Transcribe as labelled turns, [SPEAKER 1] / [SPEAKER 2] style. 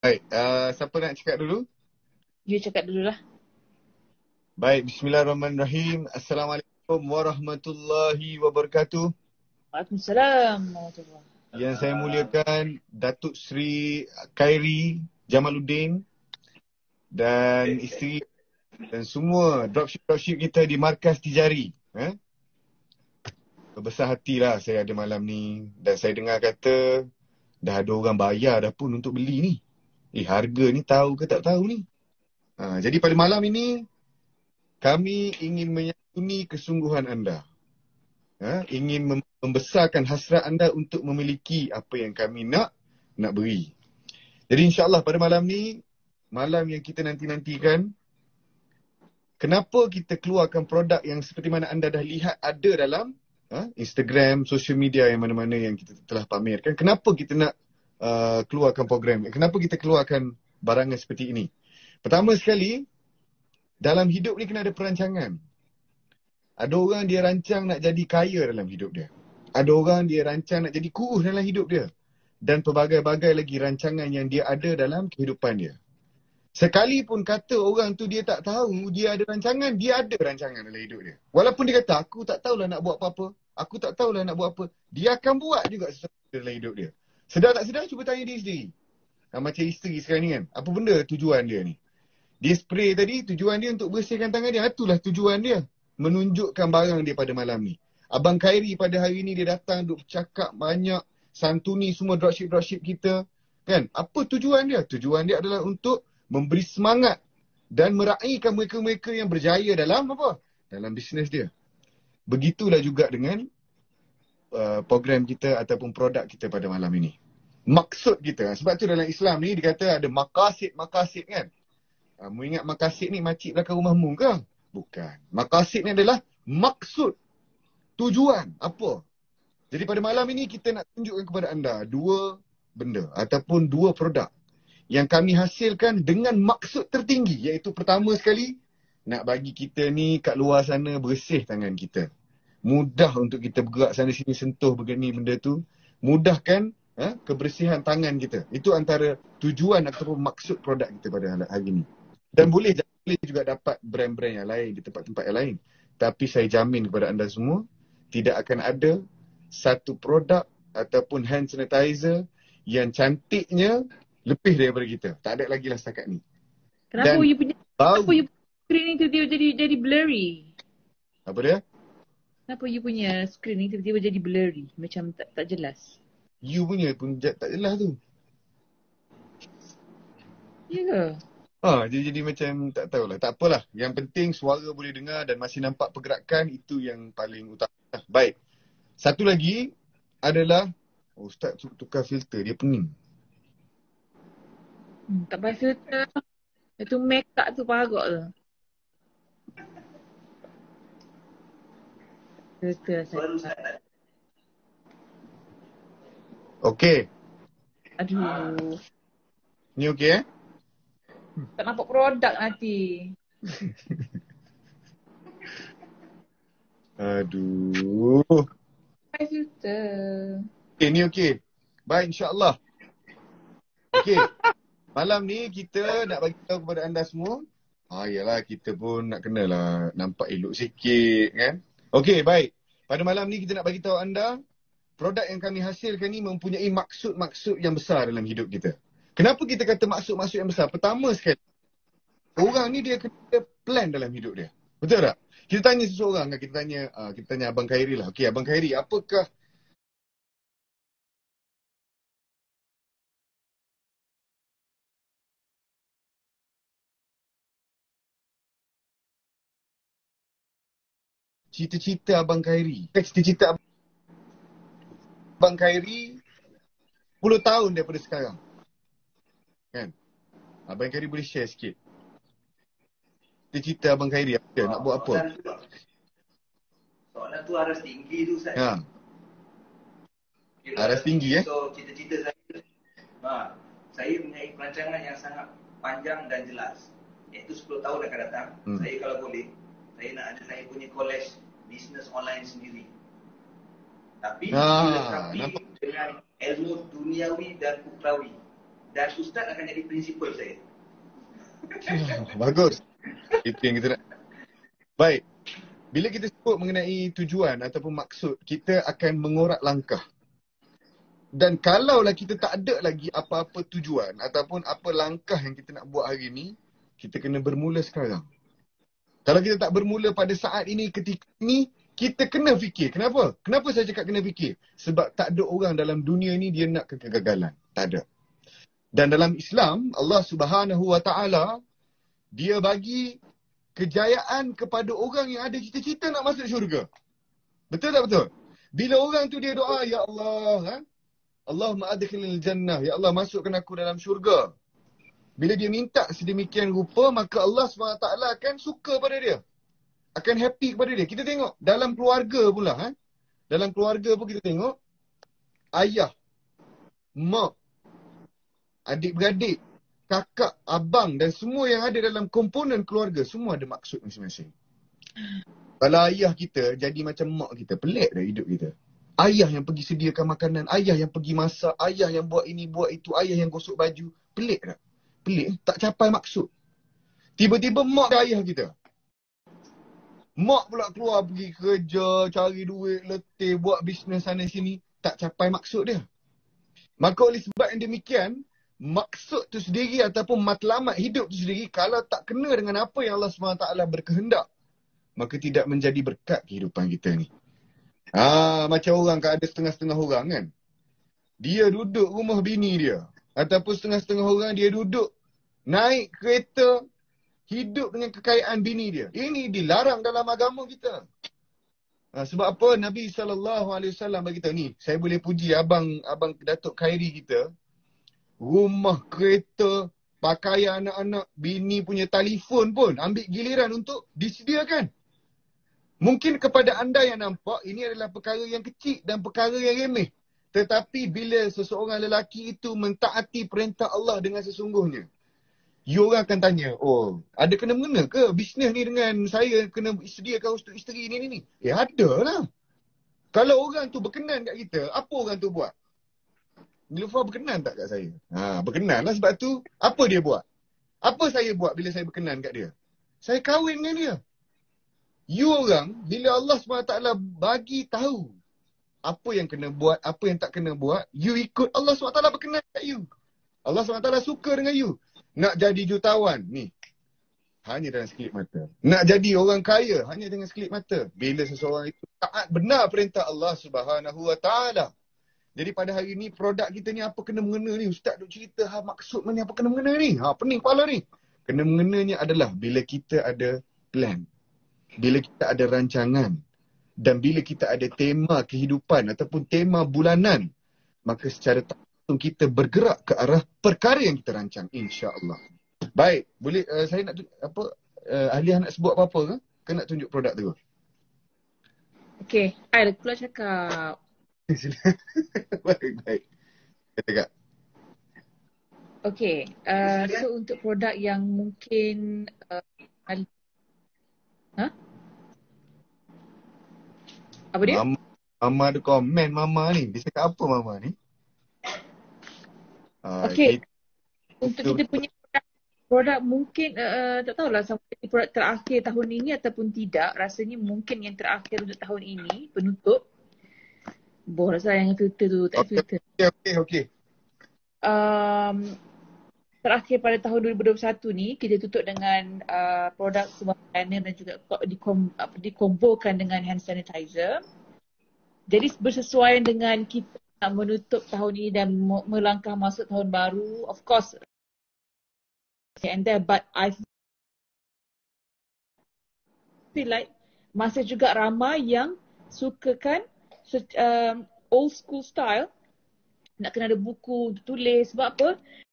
[SPEAKER 1] Baik, siapa nak cakap dulu?
[SPEAKER 2] You cakap dulu lah.
[SPEAKER 1] Baik, bismillahirrahmanirrahim. Assalamualaikum warahmatullahi wabarakatuh.
[SPEAKER 2] Waalaikumsalam warahmatullahi.
[SPEAKER 1] Yang saya muliakan Datuk Seri Khairi Jamaluddin dan isteri dan semua dropship kita di Markas Tijari. Berbesar hatilah saya ada malam ni. Dan saya dengar kata dah ada orang bayar dah pun untuk beli ni. Harga ni tahu ke tak tahu ni? Jadi pada malam ini kami ingin menyantuni kesungguhan anda. Ingin membesarkan hasrat anda untuk memiliki apa yang kami nak beri. Jadi insyaAllah pada malam ni, malam yang kita nanti-nantikan, kenapa kita keluarkan produk yang seperti mana anda dah lihat ada dalam Instagram, social media yang mana-mana yang kita telah pamerkan. Kenapa kita nak keluarkan program? Kenapa kita keluarkan barangan seperti ini? Pertama sekali, dalam hidup ni kena ada perancangan. Ada orang dia rancang nak jadi kaya dalam hidup dia. Ada orang dia rancang nak jadi kurus dalam hidup dia. Dan pelbagai-bagai lagi rancangan yang dia ada dalam kehidupan dia. Sekalipun kata orang tu dia tak tahu dia ada rancangan, dia ada rancangan dalam hidup dia. Walaupun dia kata, aku tak tahulah nak buat apa-apa. Aku tak tahulah nak buat apa. Dia akan buat juga sesuatu dalam hidup dia. Sedar tak sedar, cuba tanya dia sendiri. Macam isteri sekarang ni kan. Apa benda tujuan dia ni? Dia spray tadi, tujuan dia untuk bersihkan tangan dia. Itulah tujuan dia. Menunjukkan barang dia pada malam ni. Abang Khairi pada hari ni dia datang duk bercakap banyak, santuni semua dropship kita. Kan? Apa tujuan dia? Tujuan dia adalah untuk memberi semangat dan meraihkan mereka-mereka yang berjaya dalam apa? Dalam bisnes dia. Begitulah juga dengan program kita ataupun produk kita pada malam ini. Maksud kita. Sebab tu dalam Islam ni dikata ada maqasid kan? Mu ingat maqasid ni makcik belakang rumahmu ke? Bukan. Maqasid ni adalah maksud. Tujuan. Apa? Jadi pada malam ini kita nak tunjukkan kepada anda dua benda ataupun dua produk yang kami hasilkan dengan maksud tertinggi. Iaitu pertama sekali, nak bagi kita ni kat luar sana bersih tangan kita. Mudah untuk kita bergerak sana sini sentuh begini benda tu. Mudahkan kebersihan tangan kita. Itu antara tujuan ataupun maksud produk kita pada hari ini. Dan boleh juga dapat brand-brand yang lain di tempat-tempat yang lain. Tapi saya jamin kepada anda semua, tidak akan ada satu produk ataupun hand sanitizer yang cantiknya lebih daripada kita. Tak ada lagi lah setakat ni.
[SPEAKER 2] Kenapa
[SPEAKER 1] Dan
[SPEAKER 2] you punya screen ni tiba-tiba jadi blurry?
[SPEAKER 1] Apa dia?
[SPEAKER 2] Kenapa you punya screen ni tiba-tiba jadi blurry? Macam tak jelas.
[SPEAKER 1] You punya pun tak jelas tu.
[SPEAKER 2] Ya ke?
[SPEAKER 1] Dia jadi macam tak tahulah. Tak apalah. Yang penting suara boleh dengar dan masih nampak pergerakan. Itu yang paling utama. Baik. Satu lagi adalah Ustaz tukar filter. Dia pening.
[SPEAKER 2] Tak payah filter. Itu make up tu parok tu. Filter saya.
[SPEAKER 1] Okey.
[SPEAKER 2] Aduh.
[SPEAKER 1] Ni okey
[SPEAKER 2] Tak nampak produk nanti.
[SPEAKER 1] Aduh.
[SPEAKER 2] Pakai filter.
[SPEAKER 1] Okay, ni okey. Baik, insyaAllah. Okey. Malam ni kita nak bagi tahu kepada anda semua. Yalah, kita pun nak kenalah nampak elok sikit kan. Okey, baik. Pada malam ni kita nak bagi tahu anda, produk yang kami hasilkan ni mempunyai maksud-maksud yang besar dalam hidup kita. Kenapa kita kata maksud-maksud yang besar? Pertama sekali, orang ni dia kena plan dalam hidup dia. Betul tak? Kita tanya seseorang, kita tanya Abang Khairi lah. Okey, Abang Khairi, apakah cita-cita Abang Khairi? Cita-cita Abang Khairi 10 tahun daripada sekarang. Kan? Abang Khairi boleh share sikit. Cita-cita Abang Khairi apa? Nak buat apa?
[SPEAKER 3] Soalan tu aras tinggi tu Ustaz.
[SPEAKER 1] Aras tinggi
[SPEAKER 3] So cita-cita saya mempunyai perancangan yang sangat panjang dan jelas. Iaitu 10 tahun akan datang. Saya kalau boleh, saya nak ada saya punya college business online sendiri. Tapi dilengkapi dengan ilmu duniawi dan ukhrawi. dan ustaz akan jadi prinsipal saya.
[SPEAKER 1] Bagus. Itu yang kita nak. Baik. Bila kita sebut mengenai tujuan ataupun maksud, kita akan mengorak langkah. Dan kalaulah kita tak ada lagi apa-apa tujuan ataupun apa langkah yang kita nak buat hari ni, kita kena bermula sekarang. Kalau kita tak bermula pada saat ini, ketika ini, kita kena fikir. Kenapa? Kenapa saya cakap kena fikir? Sebab tak ada orang dalam dunia ni dia nak kegagalan. Tak ada. Dan dalam Islam, Allah Subhanahu Wa Taala dia bagi kejayaan kepada orang yang ada cita-cita nak masuk syurga. Betul tak betul? Bila orang tu dia doa, Ya Allah, Allahumma adkhilil jannah, Ya Allah masukkan aku dalam syurga. Bila dia minta sedemikian rupa, maka Allah SWT akan suka pada dia. Akan happy kepada dia. Kita tengok dalam keluarga pula. Dalam keluarga pun kita tengok ayah, mak, adik-beradik, kakak, abang dan semua yang ada dalam komponen keluarga, semua ada maksud masing-masing. Kalau ayah kita jadi macam mak kita, pelik dah hidup kita. Ayah yang pergi sediakan makanan, ayah yang pergi masak, ayah yang buat ini, buat itu, ayah yang gosok baju. Pelik tak? Pelik, tak capai maksud. Tiba-tiba mak dan ayah kita. Mak pula keluar pergi kerja, cari duit, letih, buat bisnes sana sini. Tak capai maksud dia. Maka oleh sebab yang demikian, maksud tu sendiri ataupun matlamat hidup tu sendiri, kalau tak kena dengan apa yang Allah SWT berkehendak, maka tidak menjadi berkat kehidupan kita ni. Macam orang kan ada setengah-setengah orang kan. Dia duduk rumah bini dia. Ataupun setengah-setengah orang dia duduk naik kereta, hidup dengan kekayaan bini dia. Ini dilarang dalam agama kita. Sebab apa? Nabi SAW beritahu ni, saya boleh puji abang Datuk Khairi kita. Rumah, kereta, pakaian anak-anak, bini punya telefon pun ambil giliran untuk disediakan. Mungkin kepada anda yang nampak, ini adalah perkara yang kecil dan perkara yang remeh. Tetapi bila seseorang lelaki itu mentaati perintah Allah dengan sesungguhnya, you orang akan tanya, oh, ada kena-mengena ke bisnes ni dengan saya kena sediakan untuk isteri ni? Ada lah. Kalau orang tu berkenan kat kita, apa orang tu buat? Niloufar berkenan tak kat saya? Berkenan lah, sebab tu apa dia buat? Apa saya buat bila saya berkenan kat dia? Saya kahwin dengan dia. You orang, bila Allah SWT bagi tahu apa yang kena buat, apa yang tak kena buat, you ikut, Allah SWT berkenan kat you. Allah SWT suka dengan you. Nak jadi jutawan, ni, hanya dengan sekelip mata. Nak jadi orang kaya, hanya dengan sekelip mata. Bila seseorang itu taat benar perintah Allah Subhanahu Wa Taala. Jadi pada hari ni, produk kita ni apa kena mengena ni? Ustaz duk cerita maksud mana apa kena mengena ni? Pening kepala ni. Kena mengenanya adalah bila kita ada plan. Bila kita ada rancangan. Dan bila kita ada tema kehidupan ataupun tema bulanan. Maka secara tak langsung kita bergerak ke arah perkara yang kita rancang. InsyaAllah. Baik. Boleh saya nak Ahliah nak sebut apa-apa ke? Ke nak tunjuk produk tu?
[SPEAKER 2] Okay. I keluar cakap.
[SPEAKER 1] Baik. Kata.
[SPEAKER 2] Okay. So untuk produk yang mungkin apa dia?
[SPEAKER 1] Mama ada komen Mama ni. Dia cakap apa Mama ni?
[SPEAKER 2] Okay. Untuk kita punya produk mungkin tak tahulah sama produk terakhir tahun ini ataupun tidak. Rasanya mungkin yang terakhir untuk tahun ini, penutup. Rasa yang filter tu, tak filter.
[SPEAKER 1] Okay.
[SPEAKER 2] Terakhir pada tahun 2021 ni, kita tutup dengan produk sebuah planner dan juga dikombokan dengan hand sanitizer. Jadi bersesuaian dengan kita nak menutup tahun ini dan melangkah masuk tahun baru. Of course, and there, but I feel like masih juga ramai yang sukakan old school style. Nak kena ada buku tulis. Sebab apa?